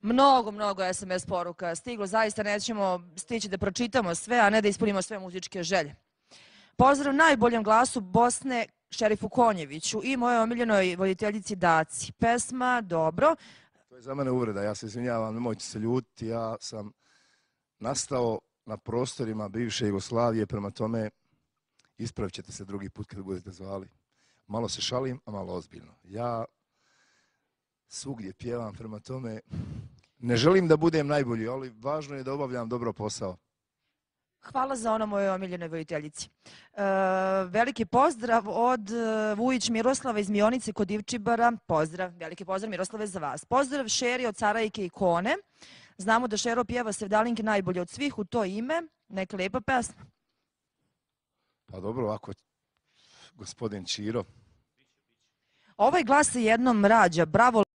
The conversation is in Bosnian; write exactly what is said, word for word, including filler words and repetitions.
Mnogo, mnogo es em es poruka stiglo, zaista nećemo stići da pročitamo sve, a ne da ispunimo sve muzičke želje. Pozdrav najboljem glasu Bosne, Šerifu Konjeviću i mojoj omiljenoj voditeljici Daci. Pesma, dobro. To je za mene uvreda, ja se izvinjavam, nemojte se ljutiti, ja sam nastao na prostorima bivše Jugoslavije, prema tome ispravit ćete se drugi put kad budete zvali. Malo se šalim, a malo ozbiljno. Ja svugdje pjevam, prema tome ne želim da budem najbolji, ali važno je da obavljam dobro posao. Hvala za ono mojoj omiljenoj voditeljici. E, veliki pozdrav od Vujić Miroslava iz Mionice kod Ivčibara. Pozdrav, veliki pozdrav Miroslave za vas. Pozdrav Šeri od Carajke i Kone. Znamo da Šero pjeva Sevdalinke najbolje od svih, u to ime. Neka lijepa pesma. Pa dobro, ako gospodin Čiro. Ovaj glas se jednom rađa. Bravo.